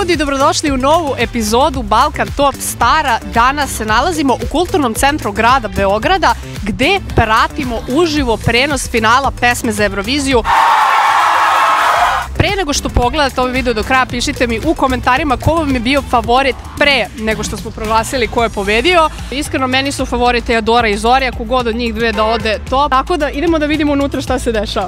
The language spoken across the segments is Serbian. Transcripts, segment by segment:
ljudi, dobrodošli u novu epizodu Balkan Top Stara. Danas se nalazimo u Kulturnom centru grada Beograda gde pratimo uživo prenos finala pesme za Euroviziju. Pre nego što pogledate ovaj video do kraja, pišite mi u komentarima ko vam je bio favorit pre nego što smo proglasili ko je pobedio. Iskreno, meni su favorite Teodora i Zorija, kogod od njih dve da ode top. Tako da idemo da vidimo unutra šta se dešava.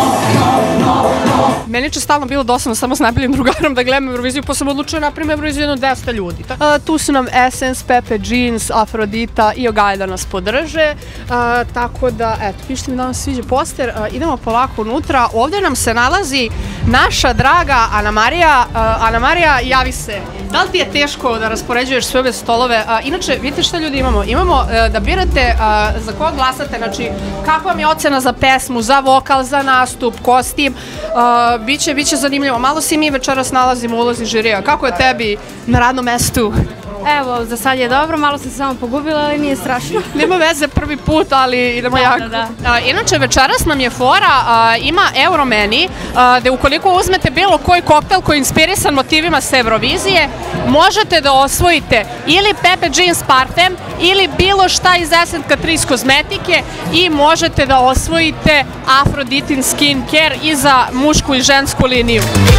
Meni je stalno bilo dosadno samo s najboljim drugarom da gledam Euroviziju, pa sam odlučila napravim Euroviziju jedno 200 ljudi. Tu su nam Essence, Pepe Jeans, Afrodita i Ogaj da nas podrže. Tako da, eto, pišite mi da vam sviđa poster. Idemo polako unutra. Ovdje nam se nalazi naša draga Ana Marija. Ana Marija, javi se. Da li ti je teško da raspoređuješ sve ove stolove? Inače, vidite šta ljudi imamo. Imamo da birate za koga glasate, znači kakva vam je ocena za pesmu, za vokal, za nastup, kostim. Biće zanimljivo. Malo se mi večeras nalazimo u ulozi žirija. Kako je tebi na radnom mestu? Evo, za sad je dobro, malo sam se samo pogubila, ali nije strašno. Nema veze, prvi put, ali idemo jako. Inače, večeras nam je fora, ima Euromeni, gde ukoliko uzmete bilo koji koktel koji je inspirisan motivima sa Eurovizije, možete da osvojite ili Pepe Jeans parfem, ili bilo šta iz Essence Catrice kozmetike i možete da osvojite Afroditin skincare i za mušku i žensku liniju.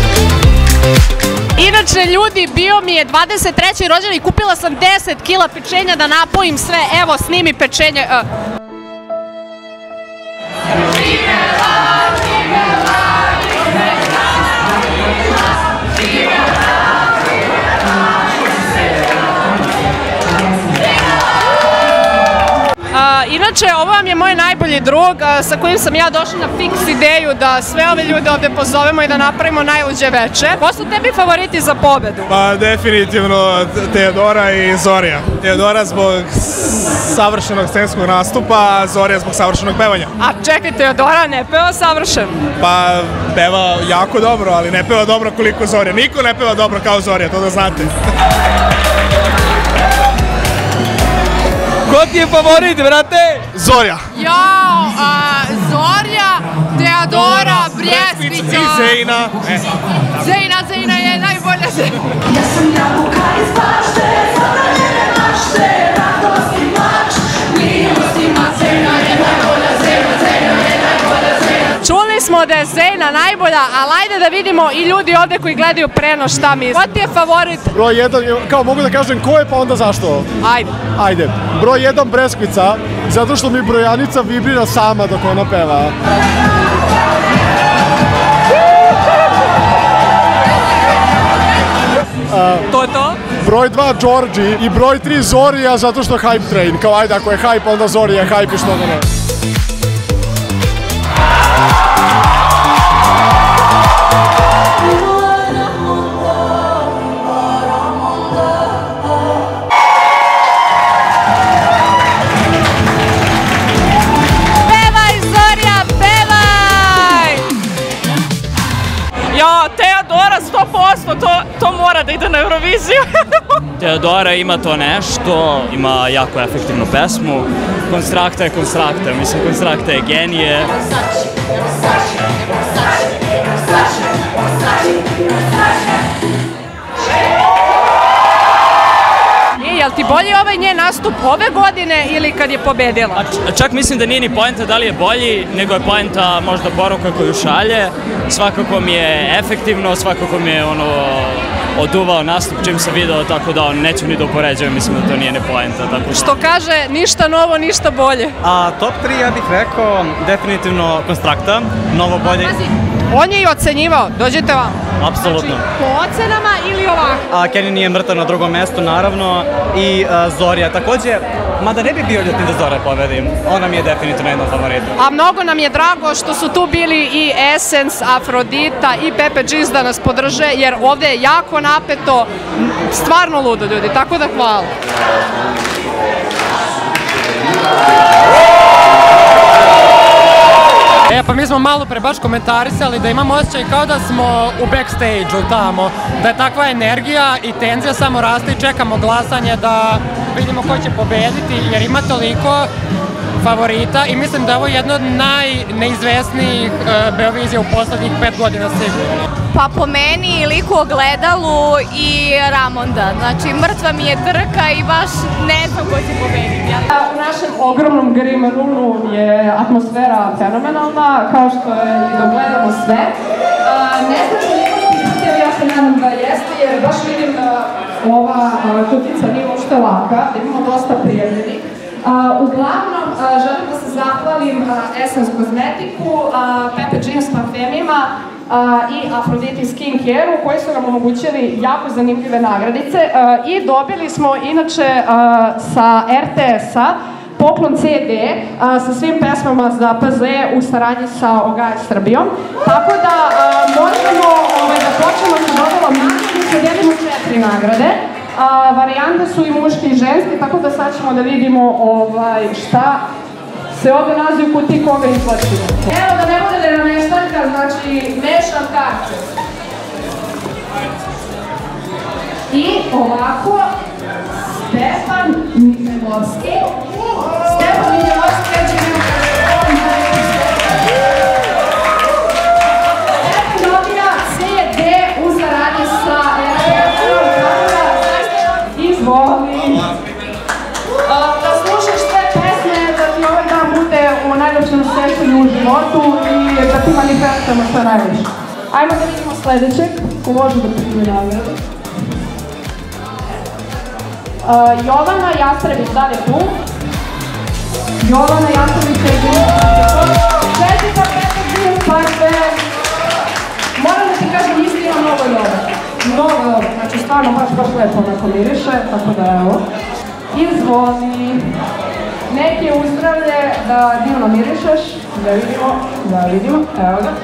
Inače, ljudi, bio mi je 23. rođendan i kupila sam 10 kila pečenja da napojim sve. Evo, snimi pečenje. Inače, ovo vam je moj najbolji drug sa kojim sam ja došla na fiks ideju da sve ove ljude ovde pozovemo i da napravimo najluđe veče. Ko su tebi favoriti za pobedu? Pa definitivno Teodora i Zorija. Teodora zbog savršenog scenskog nastupa, a Zorija zbog savršenog pevanja. A čekaj, Teodora ne peva savršeno? Pa peva jako dobro, ali ne peva dobro koliko Zorija. Niko ne peva dobro kao Zorija, to da znate. Ko ti je favorit, brate? Zorija. Jao, Zorija, Teodora, Brjespica. I Zejna. Zejna je najbolja. Ja sam jabuka iz bašte, zabranjene mašte, radost i mač, milost i mač. Zejna je najbolja, Zejna je najbolja, Zejna. Čuli smo da je Zejna najbolja, ali ajde da vidimo i ljudi ovde koji gledaju prenos šta misle. Ko ti je favorit? Broj 1, kao mogu da kažem ko je, pa onda zašto? Ajde. Broj 1 Breskvica, zato što mi brojanica vibrira sama dok ona peva. To je to? Broj 2 Georgi i broj 3 Zorija, zato što hype train. Kao ajde, ako je hype, onda Zorija je hype i što da ne. Teodora 100%, to mora da ide na Euroviziju. Teodora ima to nešto, ima jako efektivnu pesmu. Konstrakta je Konstrakta, mislim Konstrakta je genije. Jel ti bolji ovaj njen nastup ove godine ili kad je pobedila? Čak mislim da nije ni poenta da li je bolji, nego je poenta možda poruka koju šalje. Svakako mi je efektivno, svakako mi je oduvao nastup čim sam video, tako da neću ni da upoređujem, mislim da to nije ni poenta. Što kaže, ništa novo, ništa bolje. Top 3 ja bih rekao definitivno Konstrakta, mnogo bolje. On je i ocenjivao, dođite vam. Apsolutno. Znači, po ocenama ili ovako? Kenny nije mrtav na drugom mestu, naravno, i Zorija. Takođe, mada ne bi bio ljutim da Zorija pobedi, ona mi je definitivno jedna favorita. A mnogo nam je drago što su tu bili i Essence, Afrodita i Pepe Jeans da nas podrže, jer ovde je jako napeto, stvarno ludo ljudi, tako da hvala. Pa mi smo malo pre baš komentarisali da imamo osjećaj kao da smo u backstage-u tamo, da je takva energija i tenzija samo raste i čekamo glasanje da vidimo ko će pobediti, jer ima toliko favorita i mislim da je ovo jedno od najneizvesnijih Beovizija u poslednjih 5 godina sigurno. Pa po meni Lik u ogledalu i Ramonda. Znači mrtva mi je trka i baš ne znam ko će pobediti. U našem ogromnom Green Roonu je atmosfera fenomenalna, kao što je i da gledamo sve. Ne znam što neko pitati, ali ja se nadam da jeste, jer baš vidim da ova kutica nije uopšte laka, da imamo dosta prijavljenih. Uglavnom, želim da se zahvalim Essence Kozmetiku, Pepe Jeans parfemima i Aphrodite Skincare-u koji su nam omogućili jako zanimljive nagradice i dobili smo inače sa RTS-a poklon CD sa svim pesmama za PZ u saradnji sa Ogaj Srbijom. Tako da možemo da počnemo sa dodelom nagrade, delimo 4 nagrade. Varijante su i muški i ženski, tako da sad ćemo da vidimo šta se ovde nalazi u kutiji koga izvlačimo. Evo da ne bude nameštaljka, znači mešam karte. I ovako, Stefan Mijelovski. Stefan Mijelovski, ja ću imati Stefan dobija CD u saradnji sa RTS-om, tako da izvoli. Da slušaš sve pesme, da ti ovaj dan bude u najljepšem sećanju u životu i da ti manifestujemo što najviše. Ajmo da vidimo sledećeg, ko može da primi nagradu. Jovana Jastrević, da li je tu? Jovana Jastrević je tu. Četika Pepe Jeans Parfem. Moram da ti kažem, istina mnogo je dobro. Mnogo je dobro, znači stvarno baš lepo onako miriše, tako da evo. Izvoli. Neki uzdravlje da divno mirišeš, da vidimo, evo ga.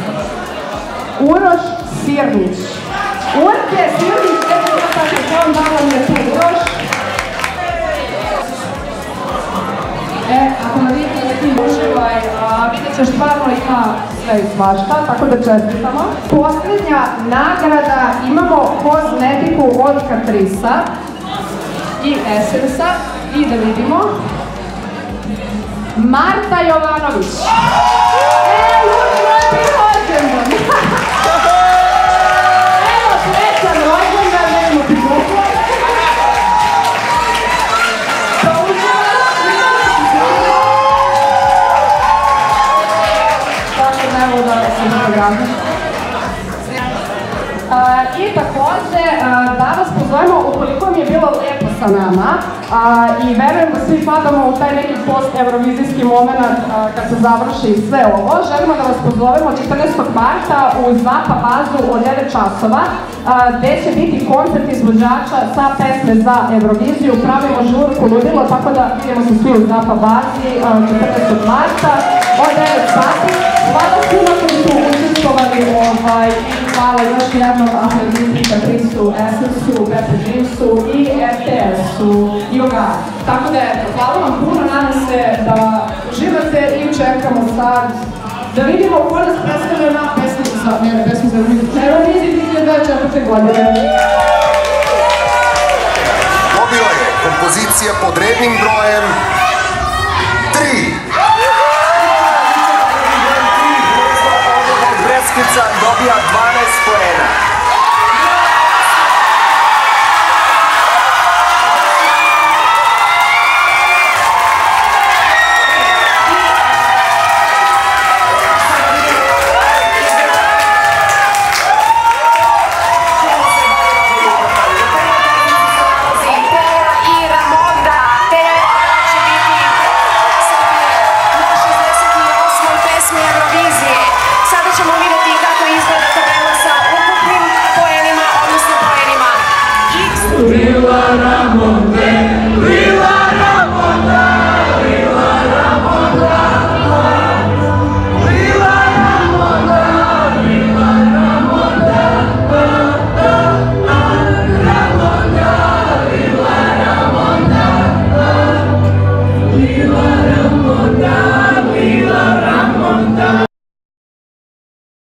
Uroš Sirnić. Urke Sirnić, evo ga tako, kom dala mi je tu Uroš. Ako me vidite da ti uživaj, vidjet ćeš stvarno ima sve i svašta, tako da čestitamo. Poslednja nagrada imamo kozmetiku od Catrice'a i Essence-a i da vidimo. Marta Jovanović. Lepi rođendan! Evo, srećan rođendan, vidimo ti bukla. Tako da evo da se nagradim. I takođe, da vas pozovemo, ukoliko mi je bilo lepo sa nama i verujem da svi padamo u taj neki post-evrovizijski moment kad se završi sve ovo, želimo da vas pozovemo 14. marta u Zapa bazu od 9 časova, gde će biti koncert izvođača sa pesme za Euroviziju, pravimo žurku ludilo, tako da vidimo se svi u Zapa bazi 14. marta od 9 sati. Hvala svima koji su učestvovali i hvala još jednom Aphrodite, Catrice'u, Essence-u, Pepe Jeans-u i RTS-u i Ogaj. Tako da eto, hvala vam puno, nadam se da uživate i čekamo sad da vidimo ko nas predstavlja na pesmi za Euroviziju 2024. godine. Dobila je kompozicija pod rednim brojem 3. Breskvica dobija 12